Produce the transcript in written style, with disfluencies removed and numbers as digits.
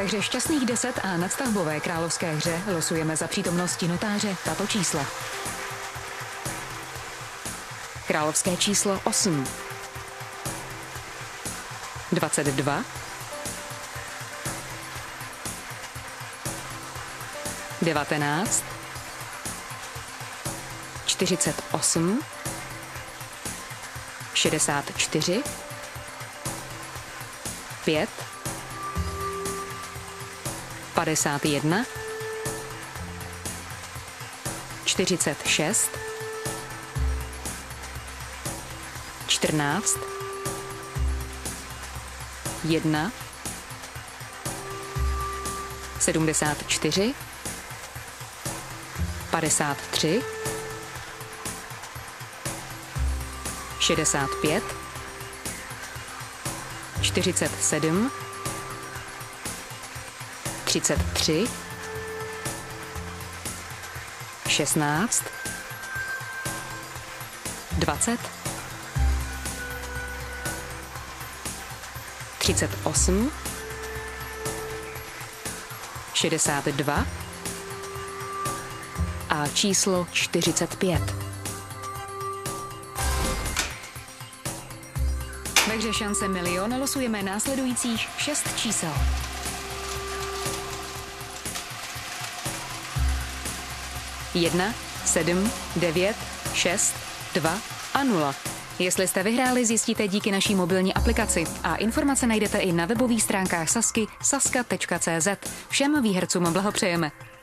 Ve hře Šťastných 10 a nadstavbové královské hře losujeme za přítomnosti notáře tato čísla. Královské číslo 8, 22, 19, 48, 64, 5, 51, 46, 14, 1, 74, 53, 65, 47, 33, 16, 20, 38, 62 a číslo 45. Ve hře Šance milion losujeme následujících 6 čísel. 1, 7, 9, 6, 2 a 0. Jestli jste vyhráli, zjistíte díky naší mobilní aplikaci a informace najdete i na webových stránkách Sazky saska.cz. Všem výhercům blahopřejeme.